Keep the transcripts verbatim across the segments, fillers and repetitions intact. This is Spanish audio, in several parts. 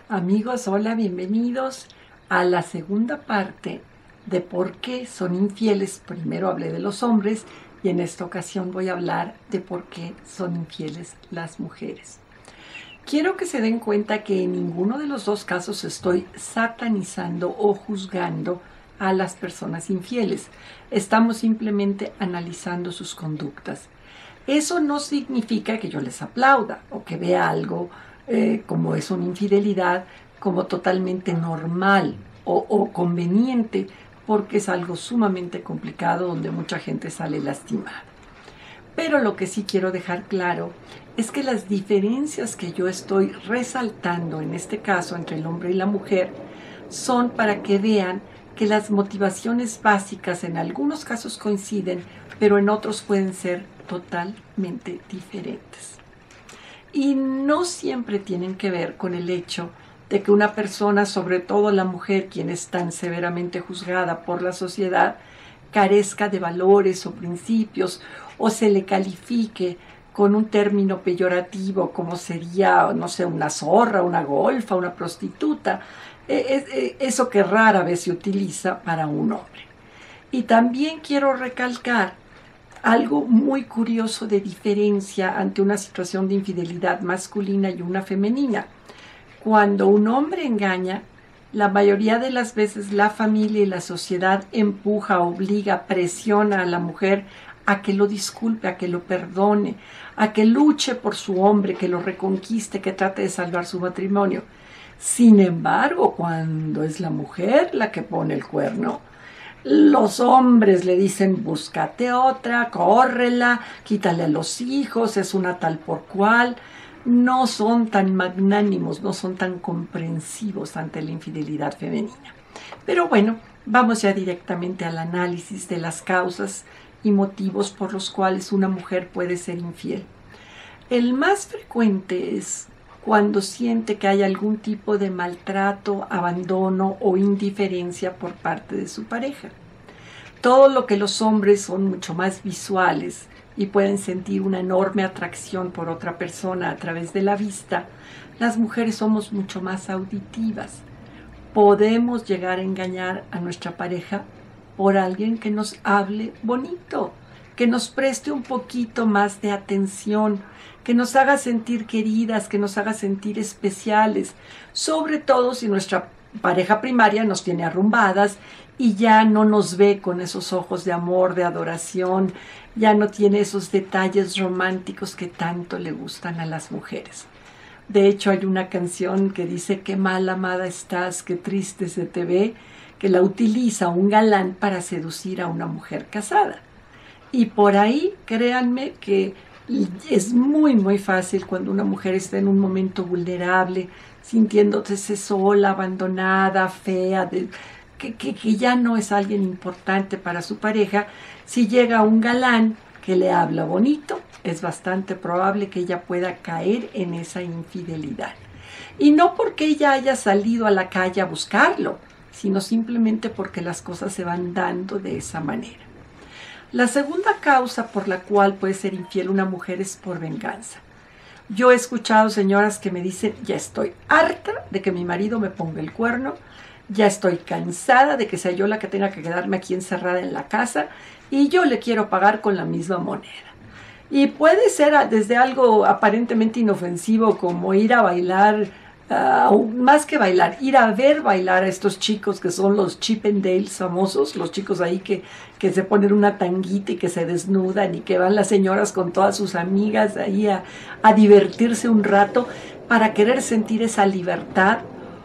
Amigos, hola, bienvenidos a la segunda parte de por qué son infieles. Primero hablé de los hombres y en esta ocasión voy a hablar de por qué son infieles las mujeres. Quiero que se den cuenta que en ninguno de los dos casos estoy satanizando o juzgando a las personas infieles. Estamos simplemente analizando sus conductas. Eso no significa que yo les aplauda o que vea algo eh, como es una infidelidad como totalmente normal o, o conveniente, porque es algo sumamente complicado donde mucha gente sale lastimada. Pero lo que sí quiero dejar claro es que las diferencias que yo estoy resaltando en este caso entre el hombre y la mujer son para que vean que las motivaciones básicas en algunos casos coinciden, pero en otros pueden ser totalmente diferentes. Y no siempre tienen que ver con el hecho de que una persona, sobre todo la mujer, quien es tan severamente juzgada por la sociedad, carezca de valores o principios o se le califique con un término peyorativo como sería, no sé, una zorra, una golfa, una prostituta, eso que rara vez se utiliza para un hombre. Y también quiero recalcar algo muy curioso de diferencia ante una situación de infidelidad masculina y una femenina. Cuando un hombre engaña, la mayoría de las veces la familia y la sociedad empuja, obliga, presiona a la mujer a que lo disculpe, a que lo perdone, a que luche por su hombre, que lo reconquiste, que trate de salvar su matrimonio. Sin embargo, cuando es la mujer la que pone el cuerno, los hombres le dicen, búscate otra, córrela, quítale a los hijos, es una tal por cual. No son tan magnánimos, no son tan comprensivos ante la infidelidad femenina. Pero bueno, vamos ya directamente al análisis de las causas y motivos por los cuales una mujer puede ser infiel. El más frecuente es cuando siente que hay algún tipo de maltrato, abandono o indiferencia por parte de su pareja. Todo lo que los hombres son mucho más visuales y pueden sentir una enorme atracción por otra persona a través de la vista, las mujeres somos mucho más auditivas. Podemos llegar a engañar a nuestra pareja por alguien que nos hable bonito, que nos preste un poquito más de atención, que nos haga sentir queridas, que nos haga sentir especiales, sobre todo si nuestra pareja primaria nos tiene arrumbadas y ya no nos ve con esos ojos de amor, de adoración, ya no tiene esos detalles románticos que tanto le gustan a las mujeres. De hecho, hay una canción que dice, qué mal amada estás, qué triste se te ve, que la utiliza un galán para seducir a una mujer casada. Y por ahí, créanme que es muy, muy fácil cuando una mujer está en un momento vulnerable, sintiéndose sola, abandonada, fea, de, que, que, que ya no es alguien importante para su pareja. Si llega un galán que le habla bonito, es bastante probable que ella pueda caer en esa infidelidad. Y no porque ella haya salido a la calle a buscarlo, sino simplemente porque las cosas se van dando de esa manera. La segunda causa por la cual puede ser infiel una mujer es por venganza. Yo he escuchado señoras que me dicen, ya estoy harta de que mi marido me ponga el cuerno, ya estoy cansada de que sea yo la que tenga que quedarme aquí encerrada en la casa y yo le quiero pagar con la misma moneda. Y puede ser desde algo aparentemente inofensivo como ir a bailar, uh, más que bailar, ir a ver bailar a estos chicos que son los Chippendales famosos, los chicos ahí que, que se ponen una tanguita y que se desnudan y que van las señoras con todas sus amigas ahí a, a divertirse un rato para querer sentir esa libertad,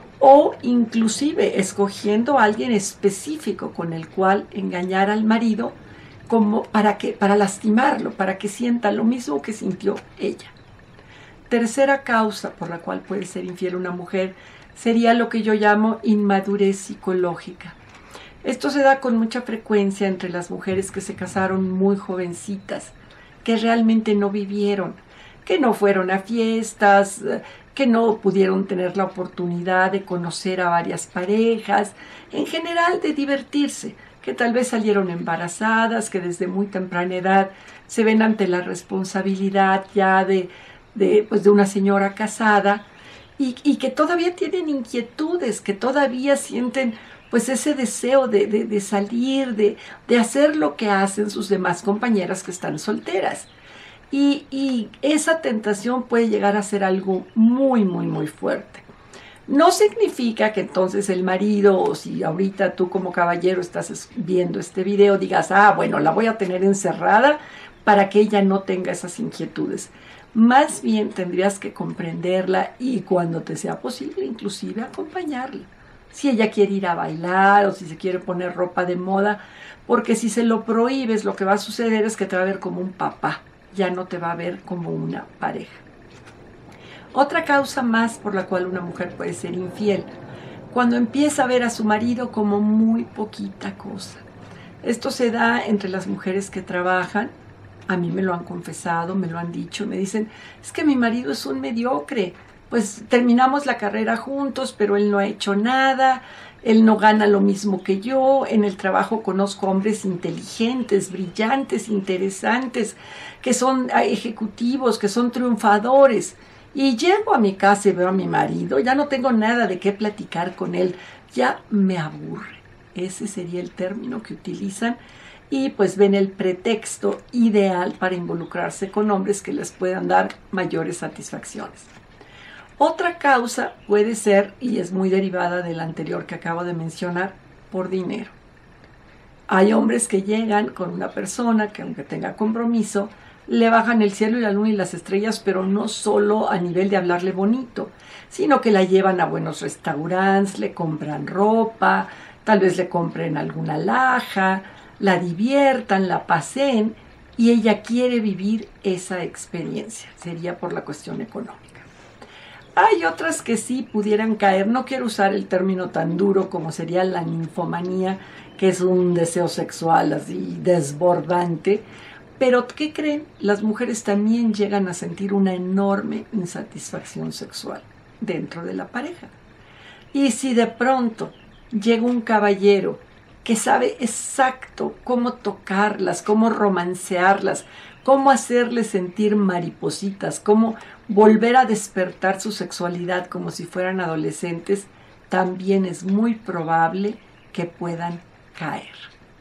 o inclusive escogiendo a alguien específico con el cual engañar al marido como para, que, para lastimarlo, para que sienta lo mismo que sintió ella. Tercera causa por la cual puede ser infiel una mujer sería lo que yo llamo inmadurez psicológica. Esto se da con mucha frecuencia entre las mujeres que se casaron muy jovencitas, que realmente no vivieron, que no fueron a fiestas, que no pudieron tener la oportunidad de conocer a varias parejas, en general de divertirse, que tal vez salieron embarazadas, que desde muy temprana edad se ven ante la responsabilidad ya de, de, pues de una señora casada y, y que todavía tienen inquietudes, que todavía sienten pues ese deseo de, de, de salir, de, de hacer lo que hacen sus demás compañeras que están solteras. Y, y esa tentación puede llegar a ser algo muy, muy, muy fuerte. No significa que entonces el marido, o si ahorita tú como caballero estás viendo este video, digas, ah, bueno, la voy a tener encerrada para que ella no tenga esas inquietudes. Más bien tendrías que comprenderla y cuando te sea posible, inclusive acompañarla. Si ella quiere ir a bailar o si se quiere poner ropa de moda, porque si se lo prohíbes, lo que va a suceder es que te va a ver como un papá, ya no te va a ver como una pareja. Otra causa más por la cual una mujer puede ser infiel, cuando empieza a ver a su marido como muy poquita cosa. Esto se da entre las mujeres que trabajan. A mí me lo han confesado, me lo han dicho, me dicen, es que mi marido es un mediocre, pues terminamos la carrera juntos, pero él no ha hecho nada, él no gana lo mismo que yo, en el trabajo conozco hombres inteligentes, brillantes, interesantes, que son ejecutivos, que son triunfadores, y llego a mi casa y veo a mi marido, ya no tengo nada de qué platicar con él, ya me aburre. Ese sería el término que utilizan. Y pues ven el pretexto ideal para involucrarse con hombres que les puedan dar mayores satisfacciones. Otra causa puede ser, y es muy derivada de la anterior que acabo de mencionar, por dinero. Hay hombres que llegan con una persona que aunque tenga compromiso, le bajan el cielo y la luna y las estrellas, pero no solo a nivel de hablarle bonito, sino que la llevan a buenos restaurantes, le compran ropa, tal vez le compren alguna alhaja, la diviertan, la paseen, y ella quiere vivir esa experiencia. Sería por la cuestión económica. Hay otras que sí pudieran caer, no quiero usar el término tan duro como sería la ninfomanía, que es un deseo sexual así desbordante, pero ¿qué creen? Las mujeres también llegan a sentir una enorme insatisfacción sexual dentro de la pareja. Y si de pronto llega un caballero que sabe exacto cómo tocarlas, cómo romancearlas, cómo hacerles sentir maripositas, cómo volver a despertar su sexualidad como si fueran adolescentes, también es muy probable que puedan caer.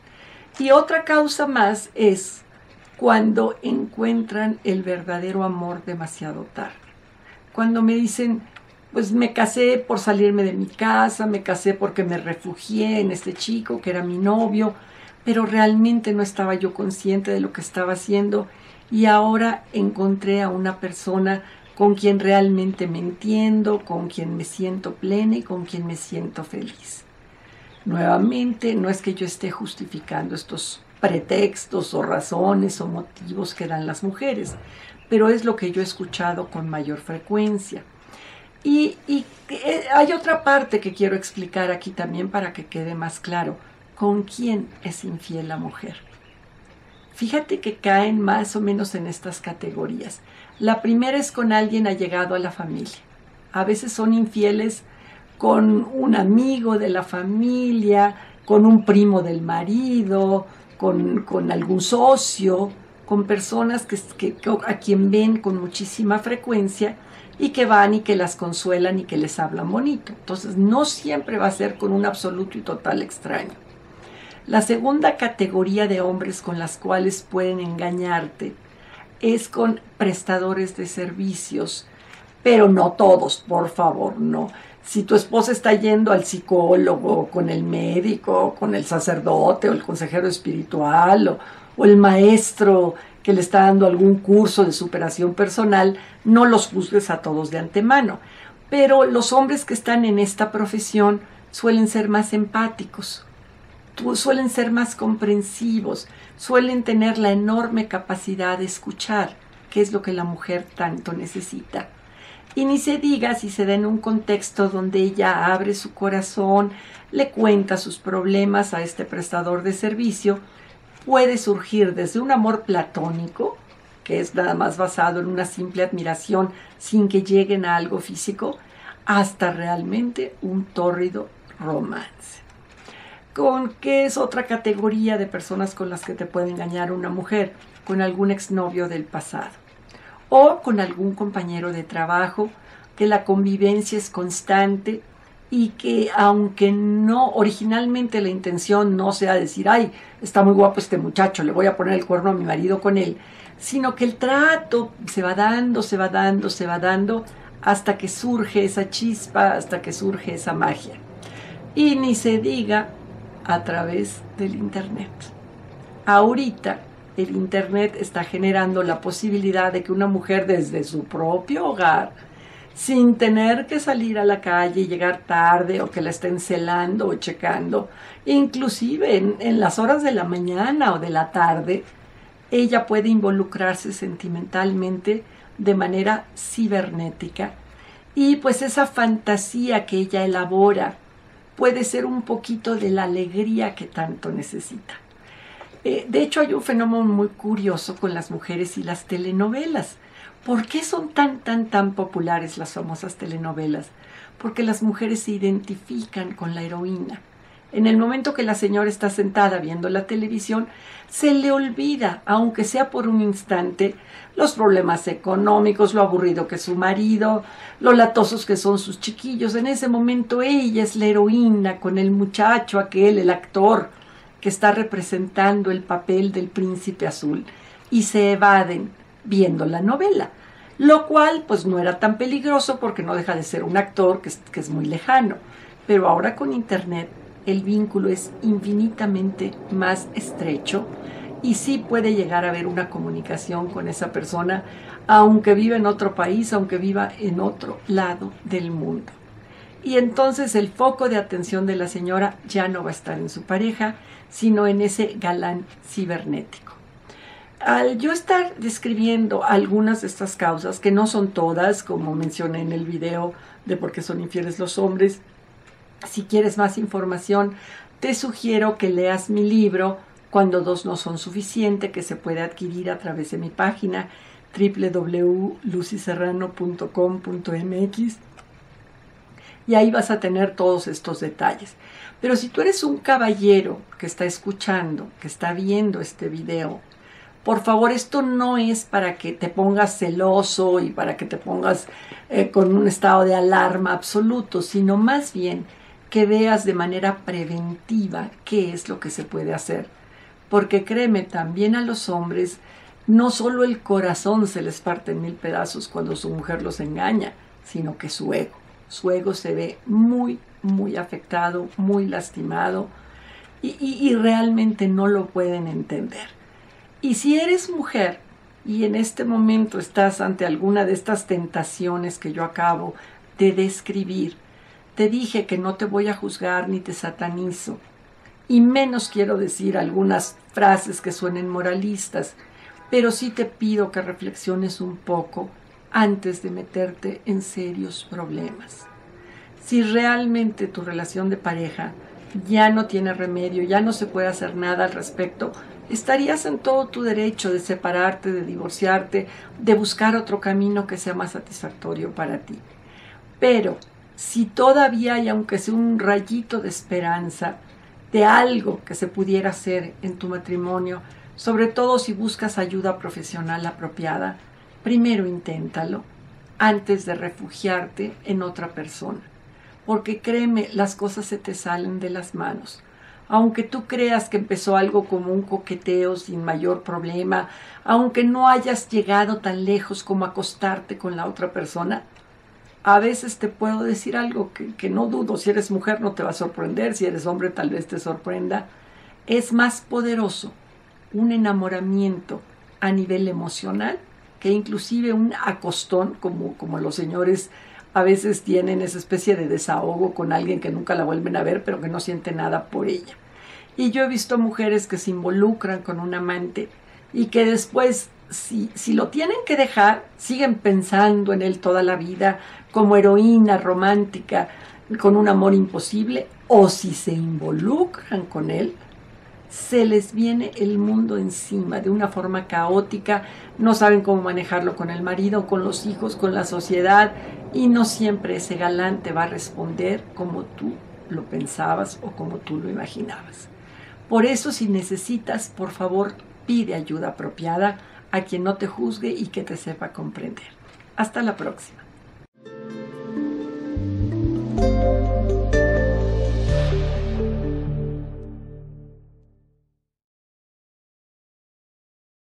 Y otra causa más es cuando encuentran el verdadero amor demasiado tarde. Cuando me dicen, pues me casé por salirme de mi casa, me casé porque me refugié en este chico que era mi novio, pero realmente no estaba yo consciente de lo que estaba haciendo y ahora encontré a una persona con quien realmente me entiendo, con quien me siento plena y con quien me siento feliz. Nuevamente, no es que yo esté justificando estos pretextos o razones o motivos que dan las mujeres, pero es lo que yo he escuchado con mayor frecuencia. Y, y hay otra parte que quiero explicar aquí también para que quede más claro. ¿Con quién es infiel la mujer? Fíjate que caen más o menos en estas categorías. La primera es con alguien allegado a la familia. A veces son infieles con un amigo de la familia, con un primo del marido, con, con algún socio, con personas que, que, a quien ven con muchísima frecuencia y que van y que las consuelan y que les hablan bonito. Entonces, no siempre va a ser con un absoluto y total extraño. La segunda categoría de hombres con las cuales pueden engañarte es con prestadores de servicios, pero no todos, por favor, no. Si tu esposa está yendo al psicólogo, con el médico, con el sacerdote o el consejero espiritual o, o el maestro que le está dando algún curso de superación personal, no los juzgues a todos de antemano. Pero los hombres que están en esta profesión suelen ser más empáticos, suelen ser más comprensivos, suelen tener la enorme capacidad de escuchar, que es lo que la mujer tanto necesita. Y ni se diga si se da en un contexto donde ella abre su corazón, le cuenta sus problemas a este prestador de servicio, puede surgir desde un amor platónico, que es nada más basado en una simple admiración sin que lleguen a algo físico, hasta realmente un tórrido romance. ¿Con qué es otra categoría de personas con las que te puede engañar una mujer? Con algún exnovio del pasado o con algún compañero de trabajo que la convivencia es constante y que aunque no, originalmente la intención no sea decir, ay, está muy guapo este muchacho, le voy a poner el cuerno a mi marido con él, sino que el trato se va dando, se va dando, se va dando, hasta que surge esa chispa, hasta que surge esa magia. Y ni se diga a través del Internet. Ahorita el Internet está generando la posibilidad de que una mujer desde su propio hogar, sin tener que salir a la calle y llegar tarde o que la estén celando o checando, inclusive en, en las horas de la mañana o de la tarde, ella puede involucrarse sentimentalmente de manera cibernética y pues esa fantasía que ella elabora puede ser un poquito de la alegría que tanto necesita. Eh, de hecho, hay un fenómeno muy curioso con las mujeres y las telenovelas. ¿Por qué son tan, tan, tan populares las famosas telenovelas? Porque las mujeres se identifican con la heroína. En el momento que la señora está sentada viendo la televisión, se le olvida, aunque sea por un instante, los problemas económicos, lo aburrido que es su marido, lo latosos que son sus chiquillos. En ese momento ella es la heroína con el muchacho aquel, el actor, que está representando el papel del príncipe azul, y se evaden viendo la novela, lo cual pues no era tan peligroso porque no deja de ser un actor que es, que es muy lejano, pero ahora con Internet el vínculo es infinitamente más estrecho y sí puede llegar a haber una comunicación con esa persona, aunque viva en otro país, aunque viva en otro lado del mundo. Y entonces el foco de atención de la señora ya no va a estar en su pareja, sino en ese galán cibernético. Al yo estar describiendo algunas de estas causas, que no son todas, como mencioné en el video de por qué son infieles los hombres, si quieres más información, te sugiero que leas mi libro, Cuando dos no son suficiente, que se puede adquirir a través de mi página doble u doble u doble u punto lucy serrano punto com punto m x, y ahí vas a tener todos estos detalles. Pero si tú eres un caballero que está escuchando, que está viendo este video, por favor, esto no es para que te pongas celoso y para que te pongas eh, con un estado de alarma absoluto, sino más bien que veas de manera preventiva qué es lo que se puede hacer. Porque créeme, también a los hombres, no solo el corazón se les parte en mil pedazos cuando su mujer los engaña, sino que su ego. Su ego se ve muy, muy afectado, muy lastimado y, y, y realmente no lo pueden entender. Y si eres mujer y en este momento estás ante alguna de estas tentaciones que yo acabo de describir, te dije que no te voy a juzgar ni te satanizo, y menos quiero decir algunas frases que suenen moralistas, pero sí te pido que reflexiones un poco antes de meterte en serios problemas. Si realmente tu relación de pareja ya no tiene remedio, ya no se puede hacer nada al respecto, estarías en todo tu derecho de separarte, de divorciarte, de buscar otro camino que sea más satisfactorio para ti. Pero si todavía hay, aunque sea un rayito de esperanza, de algo que se pudiera hacer en tu matrimonio, sobre todo si buscas ayuda profesional apropiada, primero inténtalo antes de refugiarte en otra persona. Porque créeme, las cosas se te salen de las manos. Aunque tú creas que empezó algo como un coqueteo sin mayor problema, aunque no hayas llegado tan lejos como acostarte con la otra persona, a veces te puedo decir algo que, que no dudo, si eres mujer no te va a sorprender, si eres hombre tal vez te sorprenda. Es más poderoso un enamoramiento a nivel emocional que inclusive un acostón, como, como los señores a veces tienen esa especie de desahogo con alguien que nunca la vuelven a ver, pero que no siente nada por ella. Y yo he visto mujeres que se involucran con un amante y que después, si, si lo tienen que dejar, siguen pensando en él toda la vida como heroína romántica con un amor imposible, o si se involucran con él, se les viene el mundo encima de una forma caótica, no saben cómo manejarlo con el marido, con los hijos, con la sociedad, y no siempre ese galán te va a responder como tú lo pensabas o como tú lo imaginabas. Por eso, si necesitas, por favor, pide ayuda apropiada a quien no te juzgue y que te sepa comprender. Hasta la próxima.